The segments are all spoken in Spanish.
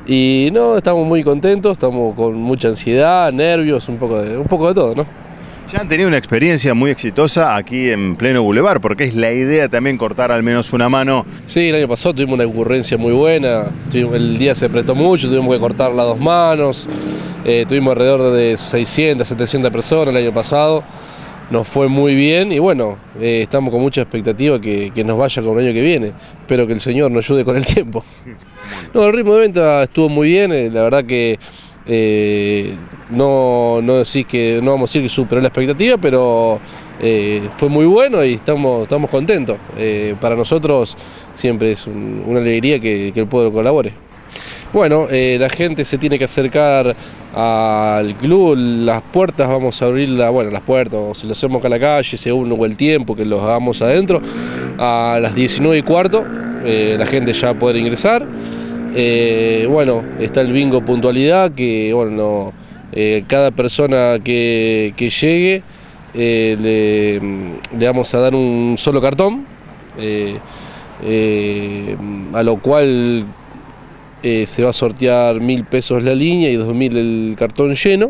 Y no, estamos muy contentos, estamos con mucha ansiedad, nervios, un poco de todo, ¿no? Ya han tenido una experiencia muy exitosa aquí en pleno Boulevard, porque es la idea también cortar al menos una mano. Sí, el año pasado tuvimos una ocurrencia muy buena, el día se prestó mucho, tuvimos que cortar las 2 manos, tuvimos alrededor de 600, 700 personas el año pasado, nos fue muy bien y bueno, estamos con mucha expectativa que nos vaya con el año que viene, espero que el Señor nos ayude con el tiempo. No, el ritmo de venta estuvo muy bien, la verdad que no vamos a decir que superó la expectativa, pero fue muy bueno y estamos contentos. Para nosotros siempre es una alegría que el pueblo colabore. Bueno, la gente se tiene que acercar al club, las puertas vamos a abrirlas, bueno, las puertas, o si lo hacemos acá a la calle, según el tiempo que los hagamos adentro, a las 19:15, la gente ya podrá ingresar. Bueno, está el bingo puntualidad, que bueno, cada persona que llegue le vamos a dar un solo cartón, a lo cual se va a sortear 1.000 pesos la línea y 2.000 el cartón lleno,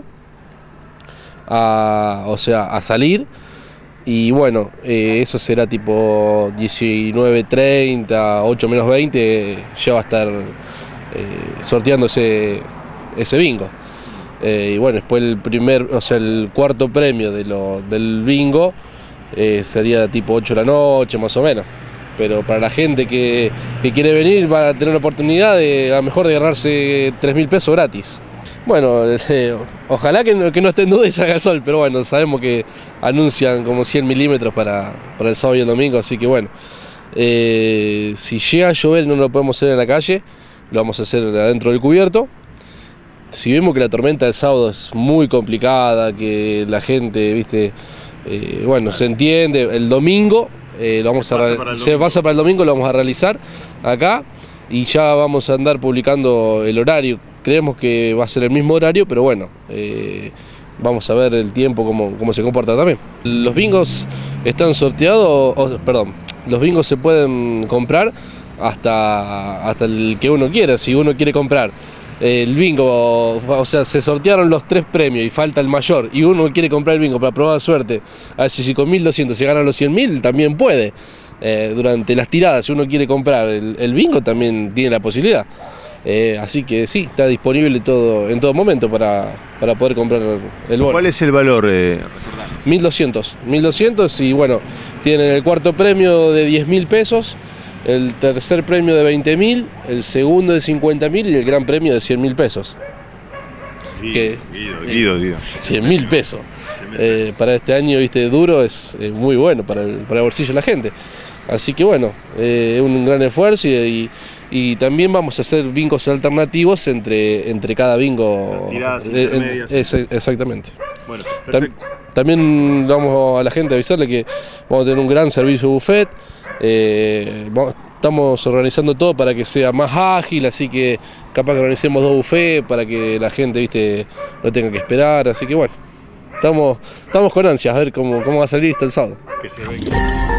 o sea, a salir. Y bueno, eso será tipo 19:30, 8 menos 20, ya va a estar sorteando ese bingo. Y bueno, después el cuarto premio del bingo sería tipo 8 de la noche más o menos. Pero para la gente que quiere venir va a tener la oportunidad a lo mejor de ganarse 3.000 pesos gratis. Bueno, ojalá que no esté en duda y salga el sol, pero bueno, sabemos que anuncian como 100 milímetros para el sábado y el domingo, así que bueno, si llega a llover no lo podemos hacer en la calle, lo vamos a hacer adentro del cubierto. Si vemos que la tormenta del sábado es muy complicada, que la gente, viste, bueno, se entiende, el domingo se pasa para el domingo, lo vamos a realizar acá y ya vamos a andar publicando el horario. Creemos que va a ser el mismo horario, pero bueno, vamos a ver el tiempo, cómo se comporta también. Los bingos están sorteados, los bingos se pueden comprar hasta el que uno quiera. Si uno quiere comprar el bingo, o sea, se sortearon los 3 premios y falta el mayor, y uno quiere comprar el bingo para probar suerte, a ver si con 1.200 se ganan los 100.000, también puede. Durante las tiradas, si uno quiere comprar el bingo, también tiene la posibilidad. Así que sí, está disponible en todo momento para poder comprar el bono. ¿Cuál es el valor? 1.200 y bueno, tienen el cuarto premio de 10.000 pesos, el tercer premio de 20.000, el segundo de 50.000 y el gran premio de 100.000 pesos. Guido. 100.000 pesos. Para este año, viste, duro, es muy bueno para el bolsillo de la gente. Así que bueno, es un gran esfuerzo y también vamos a hacer bingos alternativos entre cada bingo. Tiradas intermedias. Exactamente. Bueno, perfecto. También vamos a la gente a avisarle que vamos a tener un gran servicio buffet. Estamos organizando todo para que sea más ágil, así que capaz que organicemos 2 buffets para que la gente, viste, no tenga que esperar. Así que bueno, estamos con ansias a ver cómo va a salir esto el sábado. Que se venga.